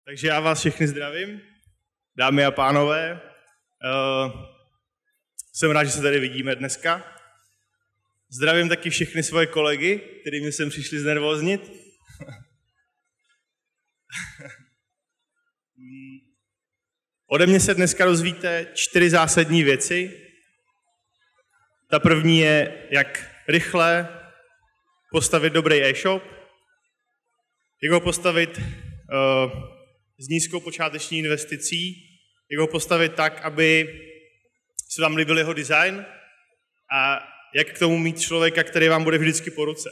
Takže já vás všechny zdravím, dámy a pánové. Jsem rád, že se tady vidíme dneska. Zdravím taky všechny svoje kolegy, kterými jsem přišli znervóznit. Ode mě se dneska dozvíte 4 zásadní věci. Ta první je, jak rychle postavit dobrý e-shop, jak ho postavit s nízkou počáteční investicí, jak ho postavit tak, aby se vám líbil jeho design a jak k tomu mít člověka, který vám bude vždycky po ruce.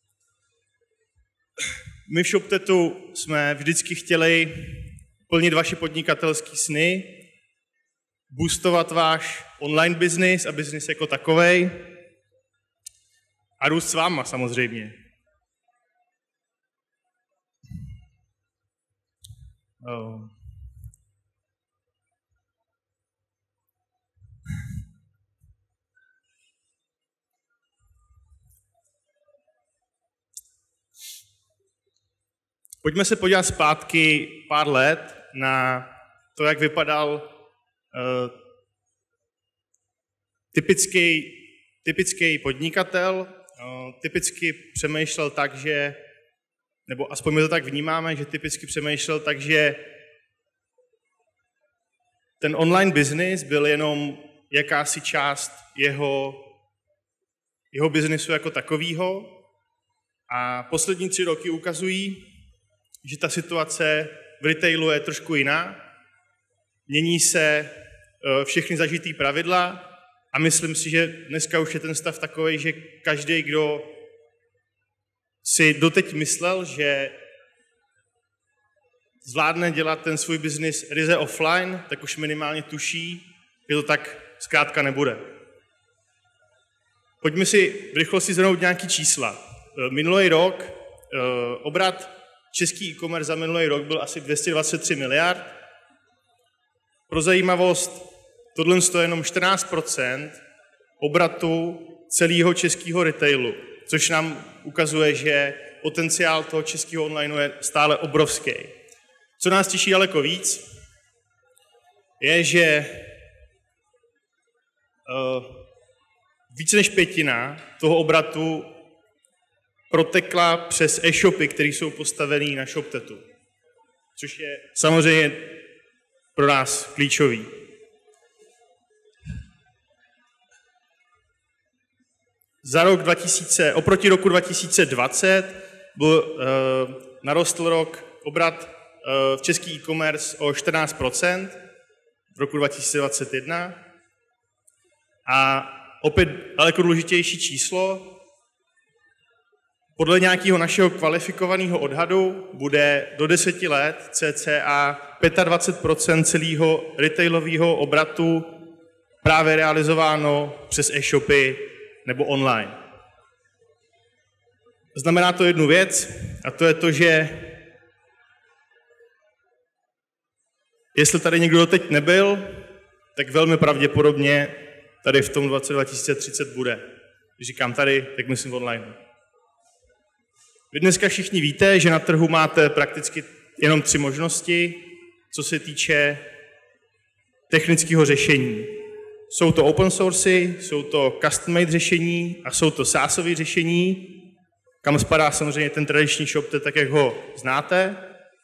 My v ShopTetu jsme vždycky chtěli plnit vaše podnikatelské sny, boostovat váš online business a business jako takovej a růst s váma samozřejmě. Pojďme se podívat zpátky pár let na to, jak vypadal typický podnikatel. Typicky přemýšlel tak, že, nebo aspoň my to tak vnímáme, že typicky přemýšlel tak, že ten online business byl jenom jakási část jeho biznesu jako takového. A poslední 3 roky ukazují, že ta situace v retailu je trošku jiná. Mění se všechny zažitý pravidla a myslím si, že dneska už je ten stav takový, že každý, kdo si doteď myslel, že zvládne dělat ten svůj biznis ryze offline, tak už minimálně tuší, že to tak zkrátka nebude. Pojďme si v rychlosti shrnout nějaký čísla. Minulý rok obrat český e-commerce za minulý rok byl asi 223 miliard. Pro zajímavost, tohle je jenom 14% obratu celého českého retailu, což nám ukazuje, že potenciál toho českého online je stále obrovský. Co nás těší daleko víc, je, že více než 1/5 toho obratu protekla přes e-shopy, které jsou postavené na ShopTetu, což je samozřejmě pro nás klíčový. Oproti roku 2020 narostl obrat v český e-commerce o 14% v roku 2021 a opět daleko důležitější číslo, podle nějakého našeho kvalifikovaného odhadu bude do 10 let cca 25% celého retailového obratu právě realizováno přes e-shopy nebo online. Znamená to jednu věc, a to je to, že jestli tady někdo doteď nebyl, tak velmi pravděpodobně tady v tom 2030 bude. Když říkám tady, tak myslím online. Vy dneska všichni víte, že na trhu máte prakticky jenom 3 možnosti, co se týče technického řešení. Jsou to open source, jsou to custom-made řešení a jsou to SaaSové řešení, kam spadá samozřejmě ten tradiční ShopTet, tak jak ho znáte.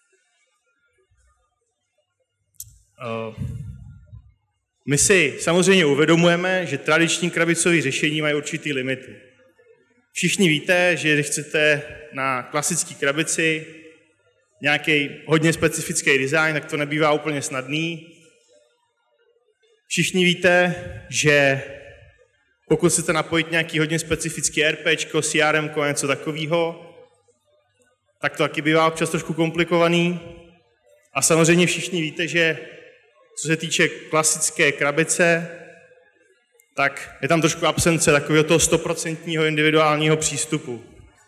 My si samozřejmě uvědomujeme, že tradiční krabicové řešení mají určitý limity. Všichni víte, že když chcete na klasické krabici nějaký hodně specifický design, tak to nebývá úplně snadný. Všichni víte, že pokud chcete napojit nějaký hodně specifický RPčko, CRM, něco takového, tak to taky bývá občas trošku komplikovaný. A samozřejmě všichni víte, že co se týče klasické krabice, tak je tam trošku absence takového toho 100% individuálního přístupu.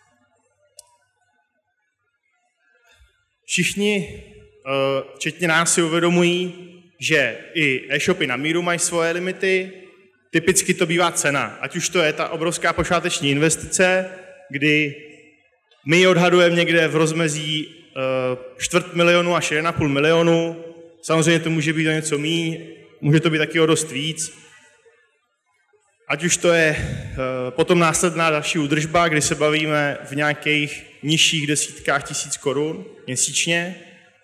Všichni, včetně nás, si uvědomují, že i e-shopy na míru mají svoje limity. Typicky to bývá cena, ať už to je ta obrovská počáteční investice, kdy my ji odhadujeme někde v rozmezí čtvrt milionu až 1,5 milionu. Samozřejmě to může být o něco míň, může to být taky o dost víc. Ať už to je potom následná další údržba, kdy se bavíme v nějakých nižších desítkách tisíc korun měsíčně,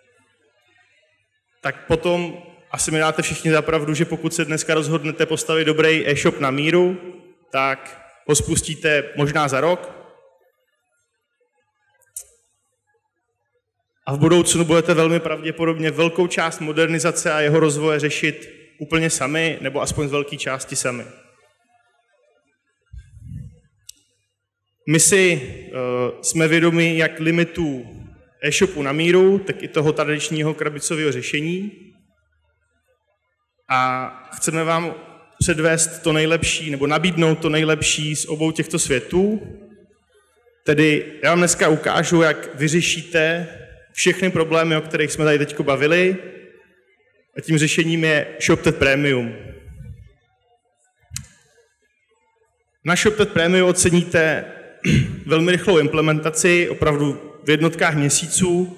tak potom asi mi dáte všichni za pravdu, že pokud se dneska rozhodnete postavit dobrý e-shop na míru, tak ho spustíte možná za rok. A v budoucnu budete velmi pravděpodobně velkou část modernizace a jeho rozvoje řešit úplně sami, nebo aspoň z velké části sami. My si jsme vědomi jak limitů e-shopu na míru, tak i toho tradičního krabicového řešení. A chceme vám předvést to nejlepší, nebo nabídnout to nejlepší z obou těchto světů. Tedy já vám dneska ukážu, jak vyřešíte všechny problémy, o kterých jsme tady teď bavili. A tím řešením je ShopTet Premium. Na ShopTet Premium oceníte velmi rychlou implementaci, opravdu v jednotkách měsíců.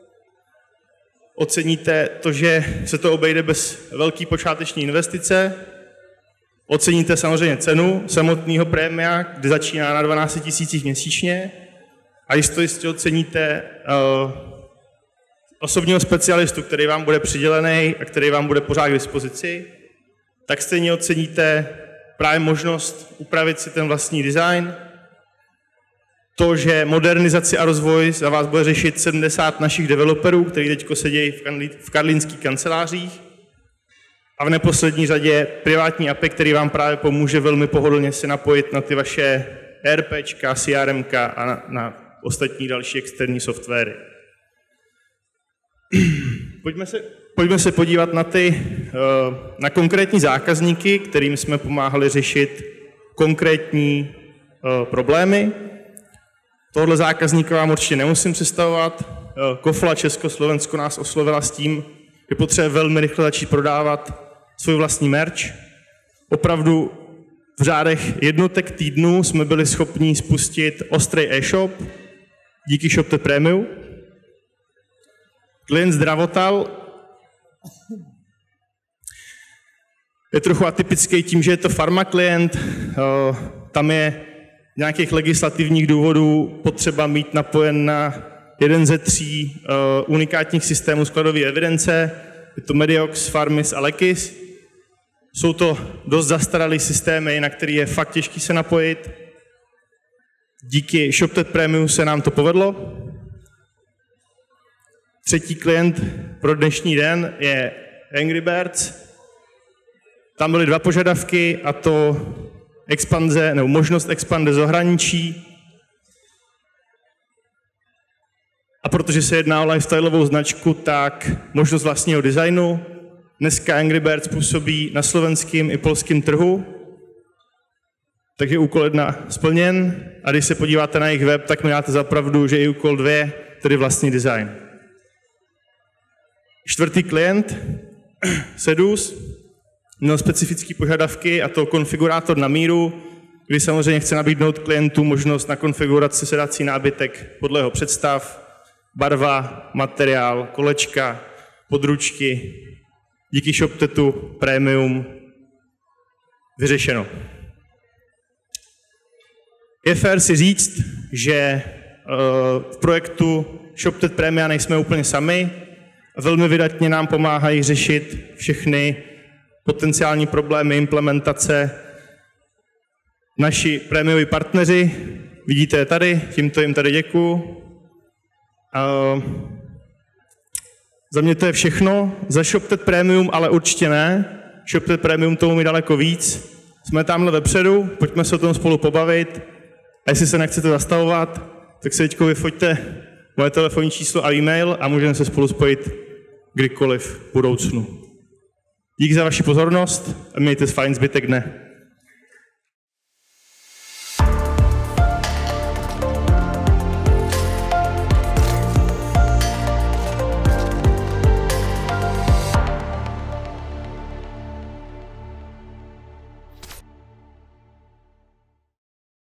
Oceníte to, že se to obejde bez velké počáteční investice. Oceníte samozřejmě cenu samotného prémia, kdy začíná na 12 000 měsíčně. A jistě oceníte osobního specialistu, který vám bude přidělený a který vám bude pořád k dispozici. Tak stejně oceníte právě možnost upravit si ten vlastní design. To, že modernizaci a rozvoj za vás bude řešit 70 našich developerů, kteří teď sedějí v karlínských kancelářích. A v neposlední řadě privátní API, který vám právě pomůže velmi pohodlně se napojit na ty vaše ERPčka, CRMka a na ostatní další externí softwary. Pojďme se podívat na konkrétní zákazníky, kterým jsme pomáhali řešit konkrétní problémy. Tohle zákazníka vám určitě nemusím představovat. Kofla Československo nás oslovila s tím, že potřebuje velmi rychle začít prodávat svůj vlastní merch. Opravdu v řádech jednotek týdnů jsme byli schopni spustit ostrý e-shop díky ShopTet Premium. Klient Zdravotal je trochu atypický tím, že je to farma klient. Tam je nějakých legislativních důvodů potřeba mít napojen na jeden ze 3 unikátních systémů skladové evidence. Je to Mediox, Farmis a Lekis. Jsou to dost zastaralé systémy, na který je fakt těžký se napojit. Díky ShopTet Premium se nám to povedlo. Třetí klient pro dnešní den je Angry Birds. Tam byly 2 požadavky, a to expanze, nebo možnost expande z zahraničí. A protože se jedná o lifestyleovou značku, tak možnost vlastního designu. Dneska Angry Birds působí na slovenském i polském trhu, takže úkol 1 splněn. A když se podíváte na jejich web, tak mi dáte za pravdu, že i úkol 2, tedy vlastní design. Čtvrtý klient, Sedus, měl specifické požadavky, a to konfigurátor na míru, kdy samozřejmě chce nabídnout klientům možnost na konfiguraci sedací nábytek podle jeho představ, barva, materiál, kolečka, područky. Díky ShopTetu Premium vyřešeno. Je fér si říct, že v projektu ShopTet Premium nejsme úplně sami. Velmi vydatně nám pomáhají řešit všechny potenciální problémy implementace naši prémioví partneři. Vidíte je tady, tímto jim tady děkuju. Za mě to je všechno. Za ShopTet Premium ale určitě ne. ShopTet Premium tomu mi daleko víc. Jsme tamhle vepředu, pojďme se o tom spolu pobavit. A jestli se nechcete zastavovat, tak si teďko vyfoťte moje telefonní číslo a e-mail a můžeme se spolu spojit kdykoliv v budoucnu. Díky za vaši pozornost a mějte fajn zbytek dne.